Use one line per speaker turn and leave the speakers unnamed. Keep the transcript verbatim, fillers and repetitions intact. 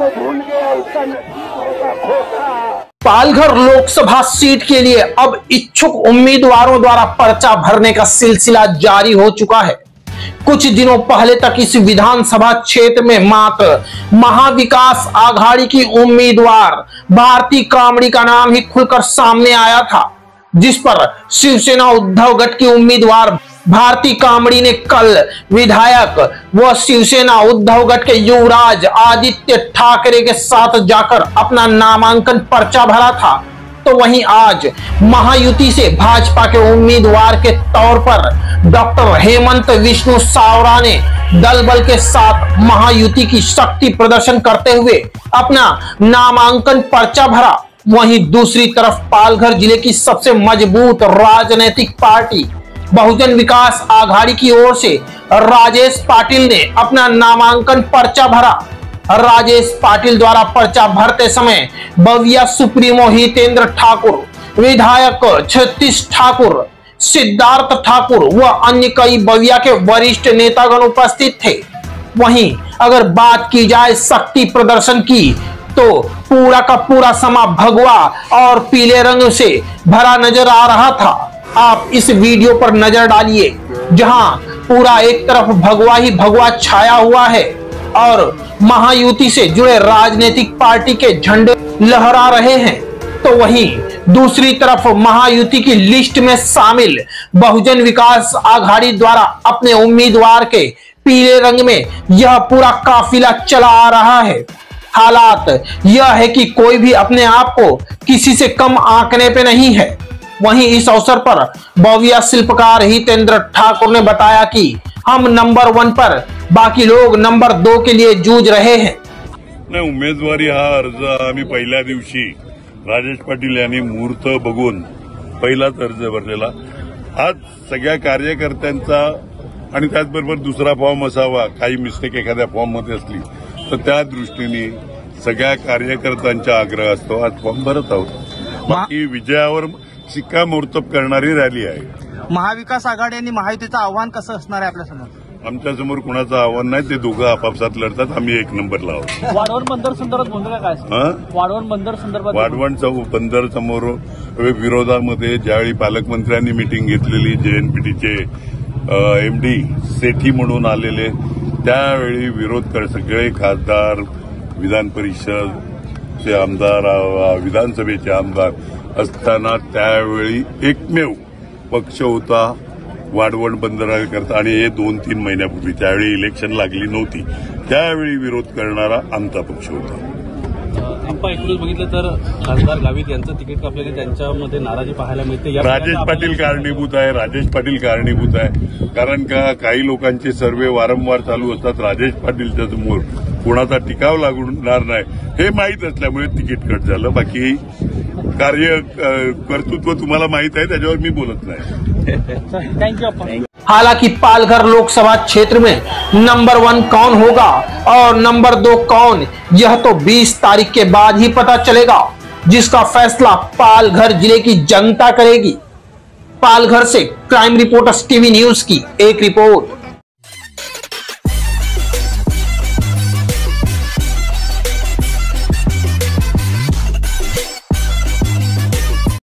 को भूल गया उसका नसीब होगा खोटा।
पालघर लोकसभा सीट के लिए अब इच्छुक उम्मीदवारों द्वारा पर्चा भरने का सिलसिला जारी हो चुका है। कुछ दिनों पहले तक इस विधानसभा क्षेत्र में मात्र महाविकास आघाड़ी की उम्मीदवार भारती कामड़ी का नाम ही खुलकर सामने आया था, जिस पर शिवसेना उद्धव गठ की उम्मीदवार भारती कामड़ी ने कल विधायक व शिवसेना उद्धव गठ के युवराज आदित्य ठाकरे के साथ जाकर अपना नामांकन पर्चा भरा था। तो वहीं आज महायुति से भाजपा के उम्मीदवार के तौर पर डॉक्टर हेमंत विष्णु सावरा ने दल बल के साथ महायुति की शक्ति प्रदर्शन करते हुए अपना नामांकन पर्चा भरा। वहीं दूसरी तरफ पालघर जिले की सबसे मजबूत राजनीतिक पार्टी बहुजन विकास आघाड़ी की ओर से राजेश पाटिल ने अपना नामांकन पर्चा भरा। राजेश पाटिल द्वारा पर्चा भरते समय बविया सुप्रीमो हितेंद्र ठाकुर, विधायक छत्तीस ठाकुर, सिद्धार्थ ठाकुर व अन्य कई बविया के वरिष्ठ नेतागण उपस्थित थे। वहीं अगर बात की जाए शक्ति प्रदर्शन की तो पूरा का पूरा समा भगवा और पीले रंग से भरा नजर आ रहा था। आप इस वीडियो पर नजर डालिए, जहां पूरा एक तरफ भगवा ही भगवा छाया हुआ है और महायुति से जुड़े राजनीतिक पार्टी के झंडे लहरा रहे हैं। तो वहीं दूसरी तरफ महायुति की लिस्ट में शामिल बहुजन विकास आघाड़ी द्वारा अपने उम्मीदवार के पीले रंग में यह पूरा काफिला चला आ रहा है। हालात यह है कि कोई भी अपने आप को किसी से कम आंकने पे नहीं है। वहीं इस अवसर पर बविया शिल्पकार हितेंद्र ठाकुर ने बताया कि हम नंबर वन पर, बाकी लोग नंबर दो के लिए जूझ रहे हैं।
नाही, उमेदवारी हा अर्ज आम्ही पहिल्या दिवशी राजेश पाटील यांनी मुहूर्त बघून पहिलाच अर्ज भरलेला। आज सगळ्या कार्यकर्त्यांचा आणि त्याचबरोबर दुसरा फॉर्म असावा, काही मिस्टेक एखाद्या फॉर्म मध्ये असली तर त्या दृष्टीने सगळ्या कार्यकर्त्यांचा आग्रह असतो। आज फॉर्म भरत आहोत। बाकी विजयावर शिक्कामोर्तब करणारी रॅली आहे।
महाविकास आघाडी आणि महायुतीचं आव्हान कसं असणार आहे आपल्यासमोर?
आमच्यासमोर कुणाचं आव्हान नाही, ते दोघं आपापसात लढतात, आम्ही एक नंबरला आहोत।
वाढवण बंदर संदर्भात भूमिका काय असते? वाढवण बंदर संदर्भात
वाढवण बंदर समोर विरोधामध्ये ज्यावेळी पालकमंत्र्यांनी मिटिंग घेतलेली, जेएनपीटीचे एमडी सेठी म्हणून आलेले, त्यावेळी विरोध कर सगळे खासदार, विधान परिषदचे आमदार, विधानसभेचे आमदार असताना त्यावेळी एकमेव पक्ष होता वाढवण बंदराकरता, आणि हे दोन तीन महिन्यापूर्वी त्यावेळी इलेक्शन लागली नव्हती, त्यावेळी विरोध करणारा आमचा पक्ष होता।
आपण एकूणच बघितलं तर खासदार गावित यांचं तिकीट कापल्याने त्यांच्यामध्ये नाराजी पाहायला मिळते।
राजेश पाटील कारणीभूत आहे, राजेश पाटील कारणीभूत आहे, कारण का काही लोकांचे सर्वे वारंवार चालू असतात, राजेश पाटीलच्या समोर कोणाचा टिकाव लागणार नाही हे माहीत असल्यामुळे तिकीट कट झालं। बाकी कार्य कर्तृत्व तुम्हाला माहित आहे, त्याच्यावर मी बोलत नाही।
थँक्यू।
हालांकि पालघर लोकसभा क्षेत्र में नंबर वन कौन होगा और नंबर दो कौन, यह तो बीस तारीख के बाद ही पता चलेगा, जिसका फैसला पालघर जिले की जनता करेगी। पालघर से क्राइम रिपोर्टर्स टीवी न्यूज की एक रिपोर्ट।